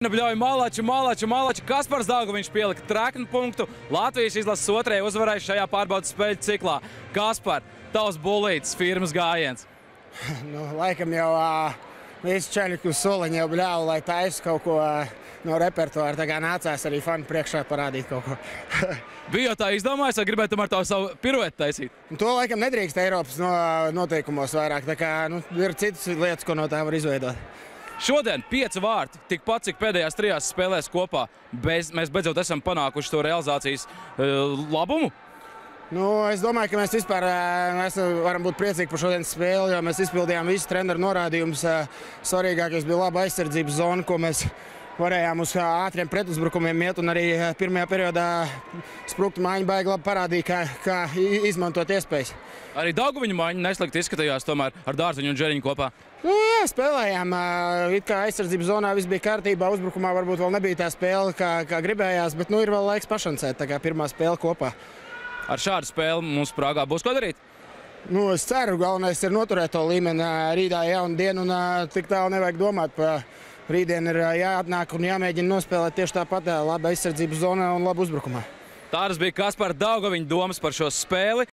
Bļauj Malači. Kaspars Daugaviņš pielika treknu punktu. Latvijas izlases otrajai uzvarai šajā pārbaudas spēļu ciklā. Kaspar, tavs bulītis, firmas gājiens. Laikam jau visi čaļi uz soliņa jau bļauj, lai taisu kaut ko no repertuāra. Tā kā nācās arī fanu priekšā parādīt kaut ko. Bija jau tā izdomājis, vai gribētu tomēr tā savu piruetu taisīt? To laikam nedrīkst Eiropas noteikumos vairāk. Tā kā ir citas lietas, ko no tā var izveidot. Šodien 5 vārti, tikpat cik pēdējās 3 spēlēs kopā. Mēs beidzot esam panākuši to realizācijas labumu. Es domāju, ka mēs vispār varam būt priecīgi par šodienas spēli, jo mēs izpildījām visus treneru norādījumus. Svarīgākais bija laba aizsardzības zona, ko mēs varējām uz ātriem pretuzbrukumiem iet, un arī pirmajā periodā spruktu maiņa baigi labi parādīja, kā izmantot iespējas. Arī Daugaviņa maiņa neslikti izskatījās tomēr ar Dārziņu un Džeriņu kopā. Jā, spēlējām. It kā aizsardzības zonā viss bija kārtībā, uzbrukumā varbūt vēl nebija tā spēle, kā gribējās, bet ir vēl laiks pašancēt, tā kā pirmā spēle kopā. Ar šādu spēli mums Prāgā būs ko darīt? Es ceru, galvenais ir noturēt to līmeni. Rītā jauna diena un tik tālu nevajag domāt. Rītdien ir jāatnāk un jāmēģina nospēlēt tieši tāpat labi aizsardzības zonā un labi uzbrukumā. Tādas bija Kaspara Daugaviņa domas par šo spēli.